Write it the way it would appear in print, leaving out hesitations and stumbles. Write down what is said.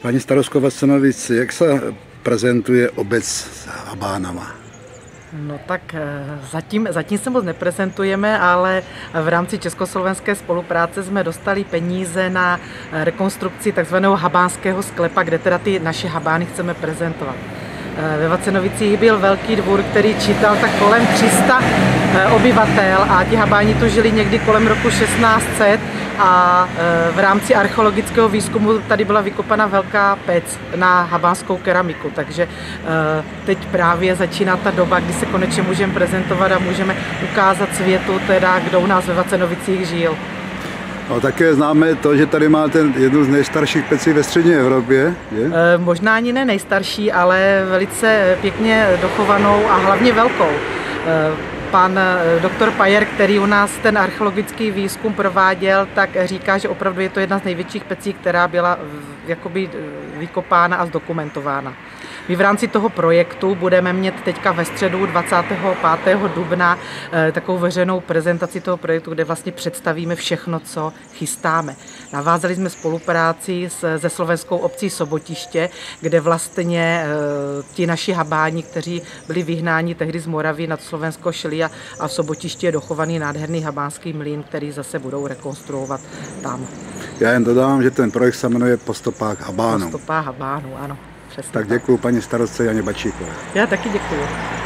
Paní starostko Vacenovic, jak se prezentuje obec s habánama? No tak zatím se moc neprezentujeme, ale v rámci československé spolupráce jsme dostali peníze na rekonstrukci takzvaného habánského sklepa, kde teda ty naše habány chceme prezentovat. Ve Vacenovicích byl velký dvůr, který čítal tak kolem 300 obyvatel a ti habáni tu žili někdy kolem roku 1600 a v rámci archeologického výzkumu tady byla vykopaná velká pec na habánskou keramiku, takže teď právě začíná ta doba, kdy se konečně můžeme prezentovat a můžeme ukázat světu, teda, kdo u nás ve Vacenovicích žil. No, také známe to, že tady máte jednu z nejstarších pecí ve střední Evropě. Je? Možná ani ne nejstarší, ale velice pěkně dochovanou a hlavně velkou. Pan doktor Pajer, který u nás ten archeologický výzkum prováděl, tak říká, že opravdu je to jedna z největších pecí, která byla jakoby vykopána a zdokumentována. My v rámci toho projektu budeme mít teďka ve středu 25. dubna takovou veřejnou prezentaci toho projektu, kde vlastně představíme všechno, co chystáme. Navázali jsme spolupráci se slovenskou obcí Sobotiště, kde vlastně ti naši habáni, kteří byli vyhnáni tehdy z Moravy nad Slovensko, šli a v Sobotišti je dochovaný nádherný habánský mlýn, který zase budou rekonstruovat tam. Já jen dodám, že ten projekt se jmenuje Po stopách habánů. Po stopách habánů, ano. Přesně tak děkuji paní starostce Janě Bačíkové. Já taky děkuji.